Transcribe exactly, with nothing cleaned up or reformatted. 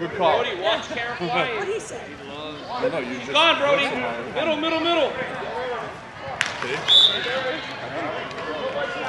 Good call. Brody, watch careful. What he said? No, no, you He's just gone, Brody. Middle, middle, middle. See?